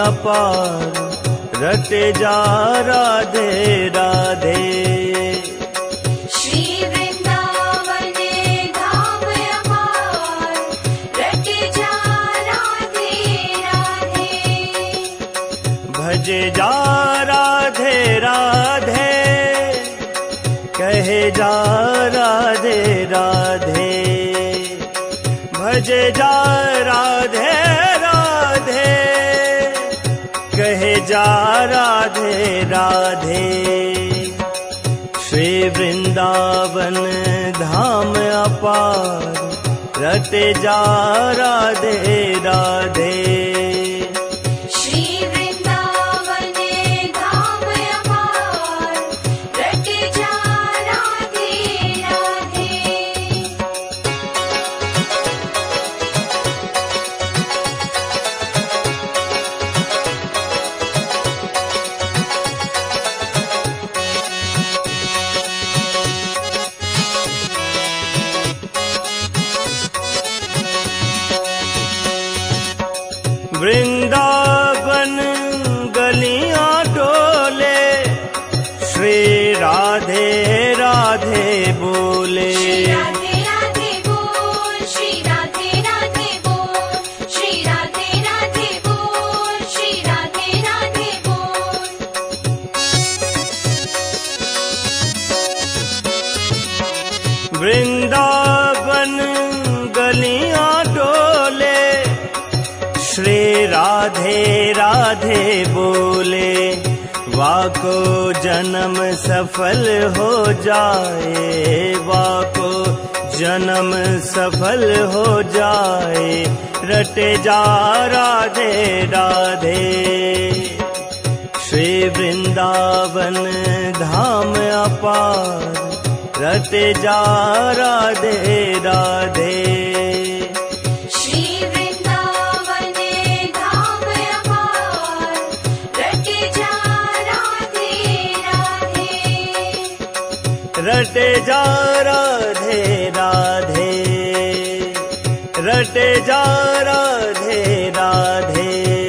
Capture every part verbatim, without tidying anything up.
अपार रटे जा राधे राधे। श्री वृंदावन धाम अपार रटे जा राधे राधे। भजे जा राधे राधे कहे जा राधे राधे। भजे जा राधे राधे कहे जा राधे राधे। श्री वृंदावन धाम अपार रटे जा राधे राधे। श्री वृंदावन धाम अपार रटे जा राधे राधे। वृंदावन गलियां डोले श्री राधे राधे बोले। श्री राधे राधे बोल, श्री राधे राधे बोल, श्री राधे राधे बोल, श्री राधे राधे बोल। वृंदावन गलियां डोले श्री राधे राधे बोले। वाको जन्म सफल हो जाए, वाको जन्म सफल हो जाए रटे जा राधे राधे। श्री वृंदावन धाम अपार रटे जा राधे राधे। श्री वृंदावन धाम अपार रटे जा राधे राधे। रटे जा राधे राधे रटे जा राधे राधे।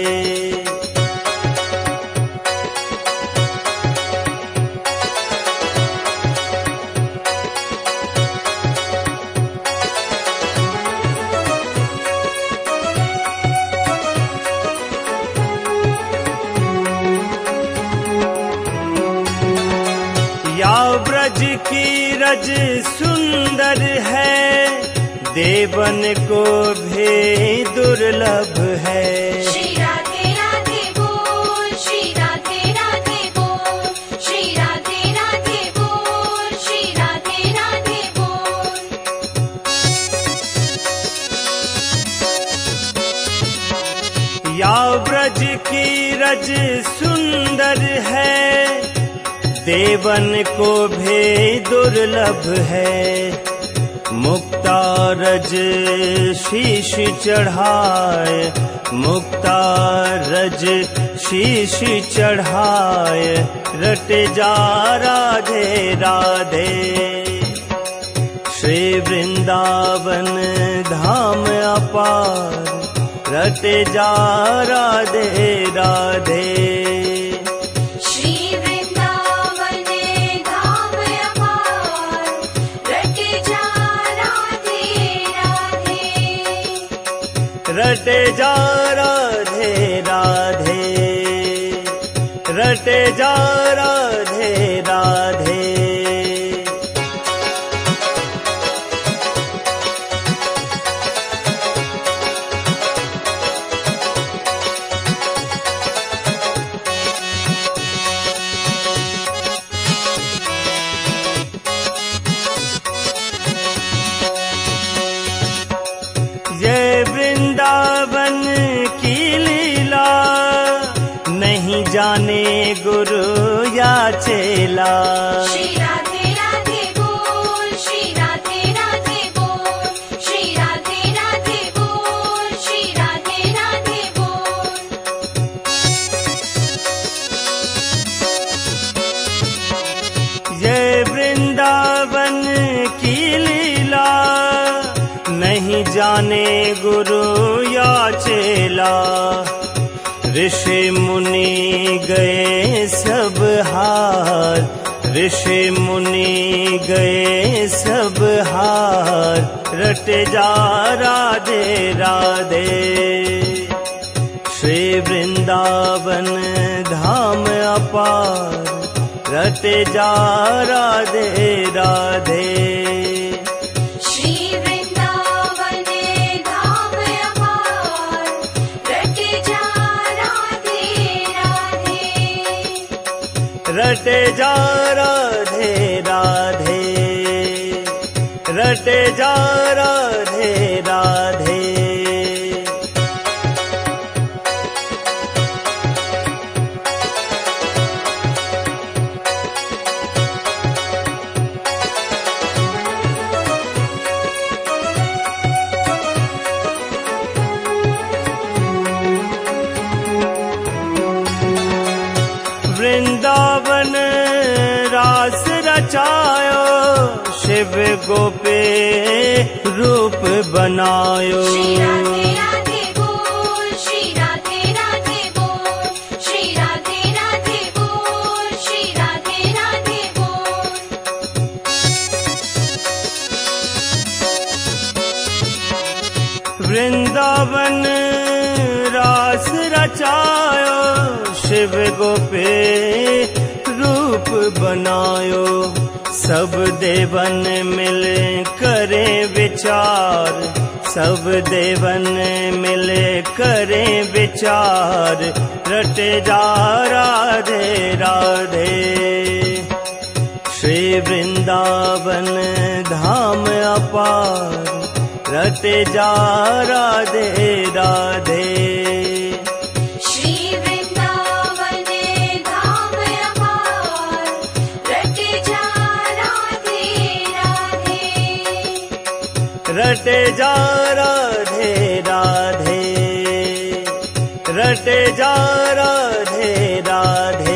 या ब्रज की रज सुंदर है, देवन को भी दुर्लभ है। श्री राधे राधे बोल, श्री राधे राधे बोल, श्री राधे राधे बोल, श्री राधे राधे बोल। या ब्रज की रज सुंदर है, देवन को भी दुर्लभ है। मुक्ता रज शीश चढ़ाए, मुक्ता रज शीश चढ़ाए रटे जा राधे राधे। श्री वृंदावन धाम अपार रटे जा राधे राधे। श्री वृंदावन धाम अपार रटे जा राधे राधे। रटे जा राधे राधे रटे जा राधे राधे। जय वृंदावन की लीला, नहीं जाने गुरु या चेला। श्री राधे राधे बोल, श्री राधे राधे बोल, श्री राधे राधे बोल, श्री राधे राधे बोल। जय वृंदावन की लीला, नहीं जाने गुरु या चेला। ऋषि मुनि गए सब हार, ऋषि मुनि गए सब हार, रटे जा राधे राधे। श्री वृंदावन धाम अपार, रटे जा राधे राधे। श्री वृंदावन धाम अपार, रटे जा राधे राधे। रटे जा राधे राधे, रटे जा राधे राधे। वृंदावन रास रचायो, शिव गोपे रूप बनायो। श्री राधे राधे बोल, श्री राधे राधे बोल, श्री राधे राधे बोल, श्री राधे राधे बोल। वृंदावन रास रचायो, शिव गोपे रूप बनायो। सब देवन मिल करे विचार, सब देवन मिल करे विचार, रटे जा राधे राधे। श्री वृंदावन धाम अपार, रटे जा राधे राधे। श्री वृंदावन धाम अपार, रटे जा राधे राधे। रटे जा राधे राधे, रटे जा राधे राधे।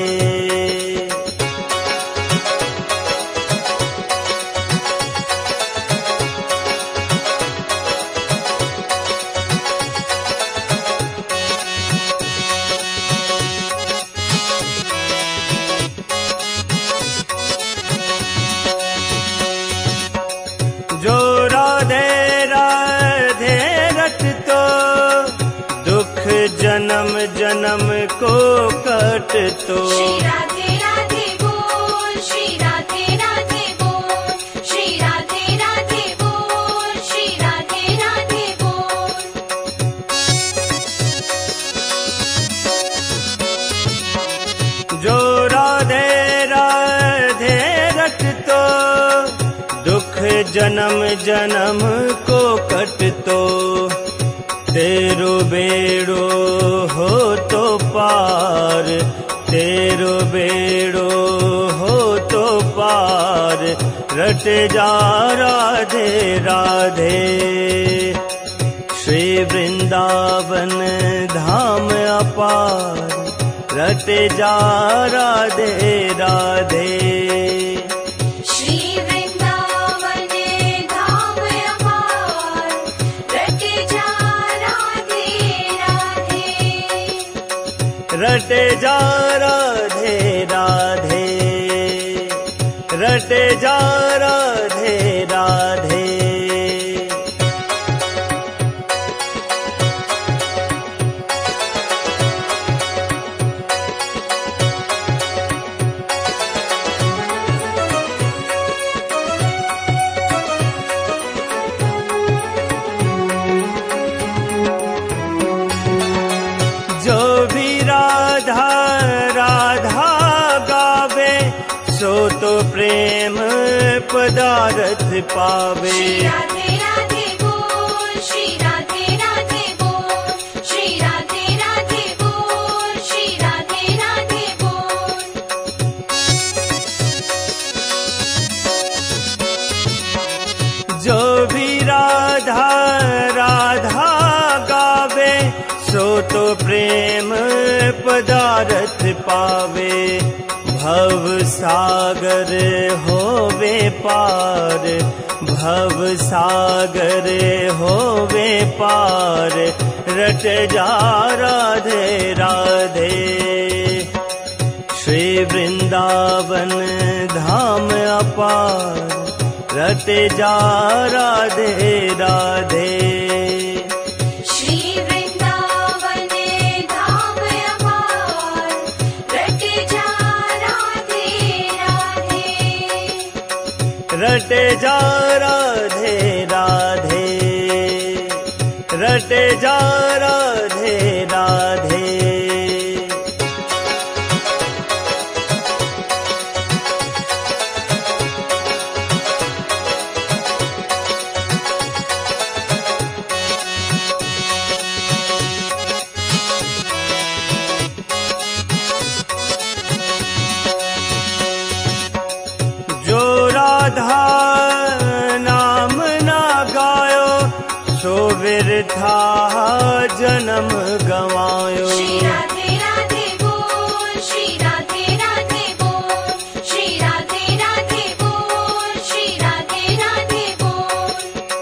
जो राधे राधे रटतो, दुख जन्म जन्म को कटतो। श्री राधे राधे बोल, श्री राधे राधे बोल, श्री राधे राधे बोल, श्री राधे राधे बोल। जो राधे राधे रटतो, दुख जन्म जन्म को कटतो। तेरो बेड़ो हो तो पार, तेरो बेड़ो हो तो पार, रटे जा राधे राधे। श्री वृंदावन धाम अपार, रटे जा राधे राधे। श्री वृंदावन धाम अपार, रटे जा राधे राधे। रटे जा राधे राधे, रटे जा राधे राधे। जो भी राधा राधा गावे, सो तो प्रेम पदार्थ पावे। श्री राधे राधे बोल, श्री राधे राधे बोल, श्री राधे राधे बोल, श्री राधे राधे बोल। जो भी राधा राधा गावे, सो तो प्रेम पदार्थ पावे। भव सागर होवे पार, भव सागर होवे पार, रट जा राधे राधे। श्री वृंदावन धाम अपार, रट जा राधे राधे। श्री वृंदावन धाम अपार, रट जा राधे राधे। रट जा राधे राधे, रट जा राधे राधे। जो राधा नाम ना गायो, सो बिरथा जन्म गवायो। श्री राधे राधे बोल, श्री राधे राधे बोल, श्री राधे राधे बोल, श्री राधे राधे बोल।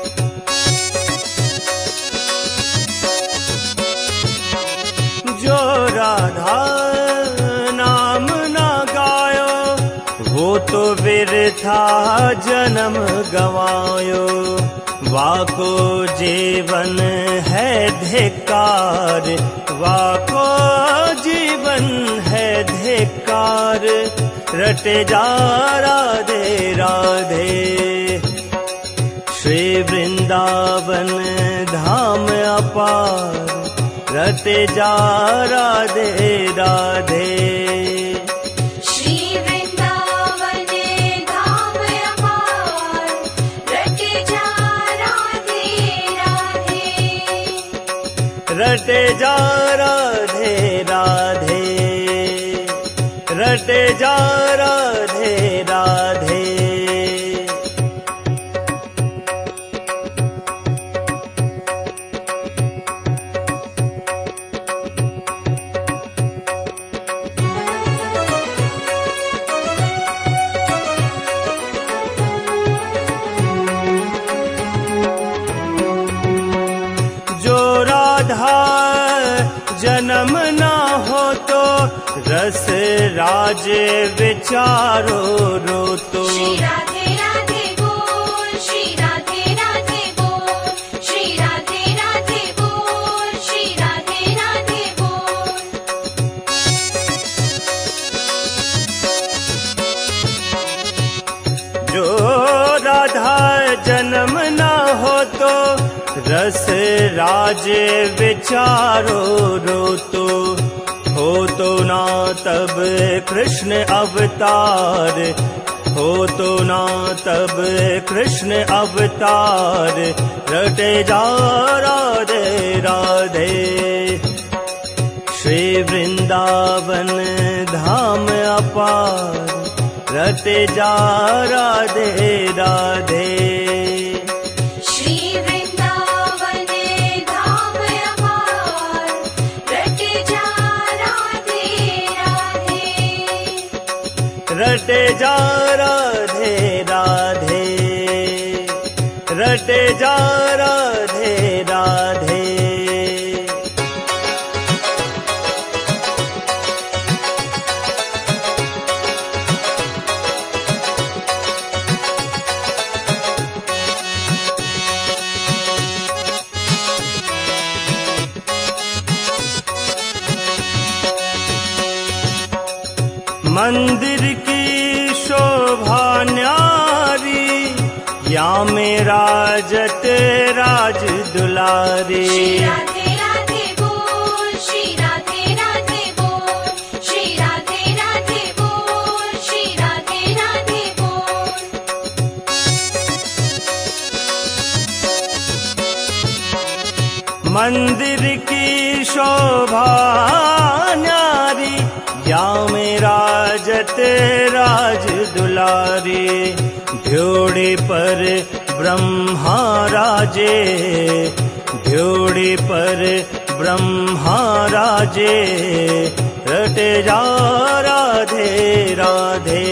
जो राधा नाम ना गायो, वो तो बिरथा जन्म गवायो। वाको जीवन है धिक्कार, वाको जीवन है धिक्कार। रट जा राधे राधे। श्री वृंदावन धाम अपार, रट जा राधे राधे। श्री वृंदावन धाम अपार, रट जा राधे राधे। रट जा राधे राधे, रट जा राधे राधे। जो राधा जन्म ना हो तो, रस राज विचारो रो तो। श्री राधे राधे बोल, श्री राधे राधे बोल, श्री राधे राधे बोल, श्री राधे राधे बोल। जो राधा जन्म ना हो तो, रस राज विचारो रो तो। हो तो ना तब कृष्ण अवतार, हो तो ना तब कृष्ण अवतार। रट जा राधे राधे। श्री वृंदावन धाम अपार, रट जा राधे राधे। श्री वृंदावन धाम अपार, रट जा राधे राधे। रट जा राधे राधे, रट जा राधे राधे। मंदिर की शोभा न्यारी, या मेरा जट राज दुलारी। श्री राधे राधे बोल, श्री राधे राधे बोल, श्री राधे राधे बोल, श्री राधे राधे बोल। मंदिर की शोभा न्यारी, या मेरा जट राज दुलारी। ध्योड़े पर ब्रह्मा राजे, ध्योड़े पर ब्रह्मा राजे। रट जा राधे राधे।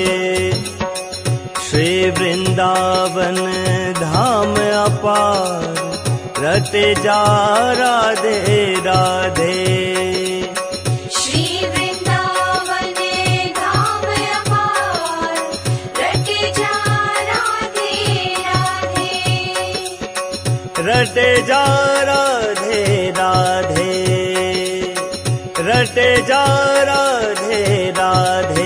श्री वृंदावन धाम अपार, रटे जा राधे राधे। श्री वृंदावन धाम अपार, रटे जा राधे राधे। रटे जा राधे राधे, रटे जा राधे राधे।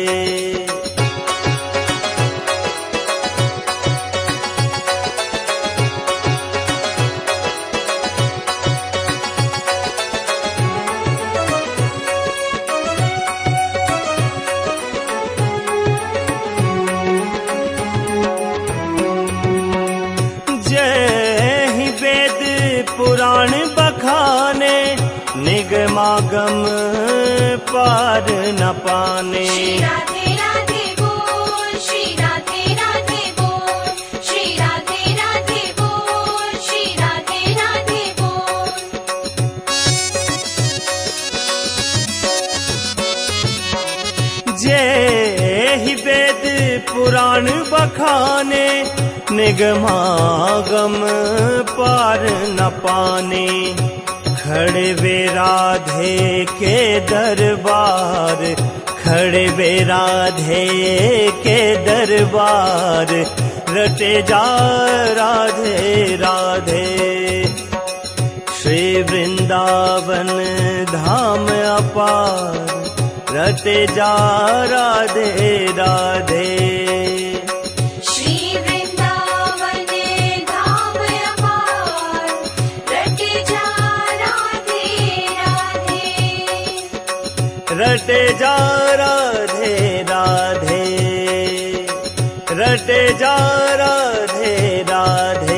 पुराण बखाने, निगमागम पार न पाने। श्री राधे राधे बोल, श्री राधे राधे बोल, श्री राधे राधे बोल, श्री राधे राधे बोल। जे ही वेद पुराण बखाने, निगमागम पार न पाने। खड़े वे राधे के दरबार, खड़े वे राधे के दरबार, रटे जा राधे राधे। श्री वृंदावन धाम अपार, रटे जा राधे राधे। रटे जा राधे राधे, रटे जा राधे राधे।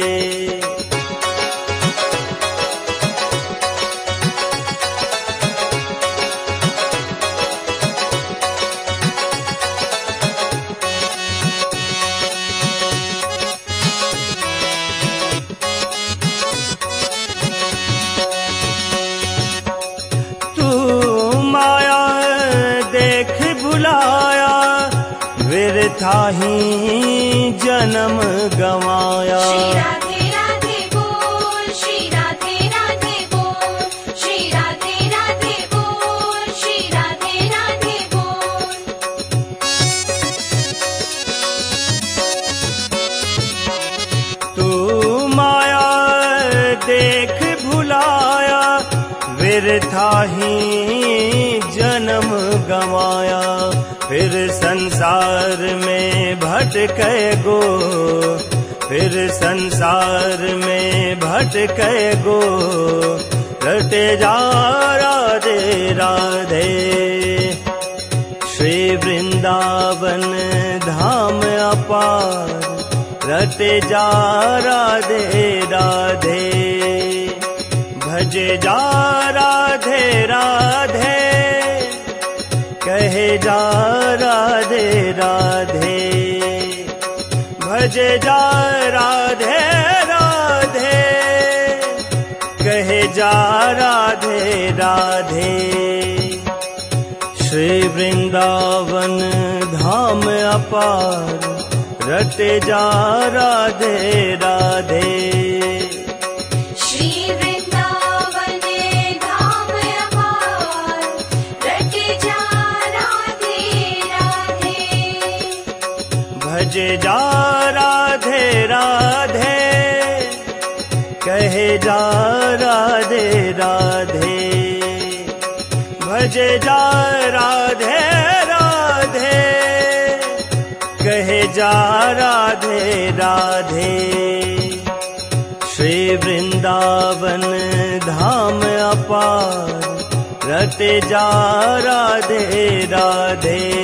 वृथा ही जन्म गवाया। श्री राधे राधे बोल, श्री राधे राधे बोल, श्री राधे राधे बोल, श्री राधे राधे बोल। तू माया देख भुलाया, वृथा ही जन्म गवाया। फिर संसार में भटके गो, फिर संसार में भटके गो, रटे जा राधे राधे। श्री वृंदावन धाम अपार, रटे जा राधे राधे। भजे जा राधे राधे, कहे जा राधे राधे। भजे जा राधे राधे, कहे जा राधे राधे। श्री वृंदावन धाम अपार, रटे जा राधे राधे। भजे जा राधे राधे, कहे जा राधे राधे। भजे जा राधे राधे, कहे जा राधे राधे। श्री वृंदावन धाम अपार, रटे जा राधे राधे।